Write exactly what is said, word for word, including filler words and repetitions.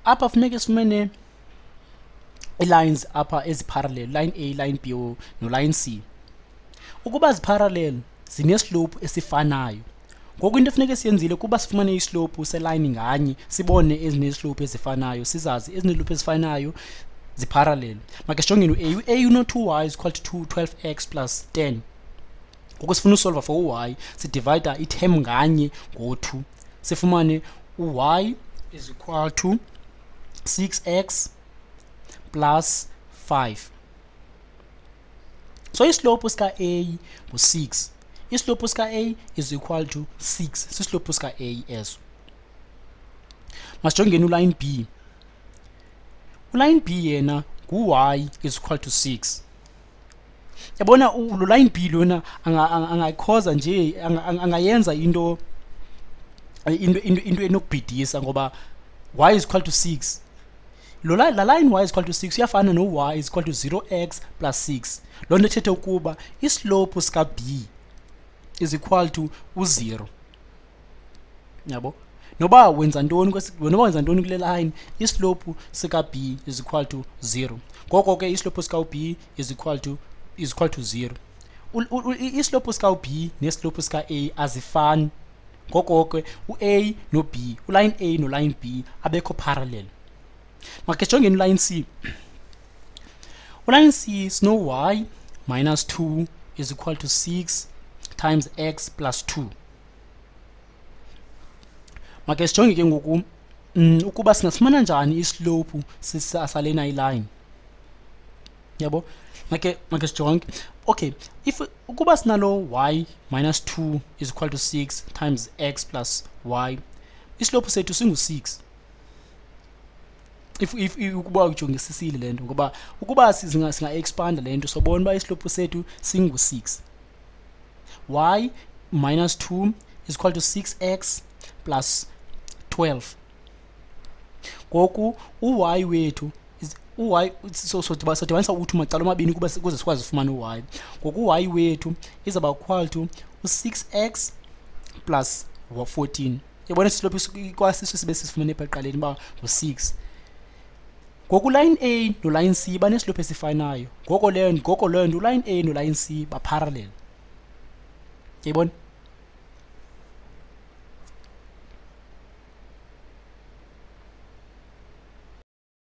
apha funeka sifumene i-lines apha ezi-parallel, line A, line B no-line C. Ukuba zi-parallel zineslope esifanayo, ngoku into efuneka siyenzile kuba sifumane islope seline nganye sibone ezineslope ezifanayo, sizazi ezineslope ezifanayo zi-parallel. Makhe sijongeni u-A, u-A uno two y is equal to two, twelve x plus ten. Ngoku sifuna usolva for u-y, sidivide i-term nganye ngo-two, sifumane u-y is equal to six x plus five. So islope sika-A ngu-six, islope sika-A is equal to six, sislope sika-A eso. Masijongeni uline B, uline B yena ngu-y is equal to six. Yabona lo line B lona angayikhoza nje, angayenza into into into enokubhidisa ngoba y is equal to six. Lo la line y is equal to six iyafana no y is equal to zero x plus six. Lo nto ethethe ukuba islope sika B is equal to u-zero. Yabo? Noba wenza ntoni noba wenza ntoni kule line, islope sika B is equal to zero. Ngoko ke islope sika B is equal to is equal to zero. Islope sika B neslope sika A azifani. Ngoko ke u-A no B, uline A no line B abekho parallel. Makhe sijongeni uline C. Uline C sino y minus two is equal to six times x plus two. Makhe sijonge ke ngoku ukuba singasifumana njani islope sisalena iline. Yabo? Makhe makhe sijonge. Okay, if ukuba sinalo y minus two is equal to six times x plus y, islope sethu singu six. If if ukuba ujongisisile lento ngoba ukuba singa singa expand lento sobona ba islope sethu singu six. Y minus two is equal to six x plus twelve. Ngoku u-y wethu is u-y, so so dibanisa u-two macala amabini kuba kuze sikwazi ufumana u-y. Ngoku u-y wethu izaba equal to u-six x plus fourteen. Yabona islope ikwasiso sibe sifumene pha eqaleni ba ngu-six. Ngoku line A no line C baneslope esifanayo. Ngoko leyo ngoko leyo uline A no line C ba parallel. Yayibona?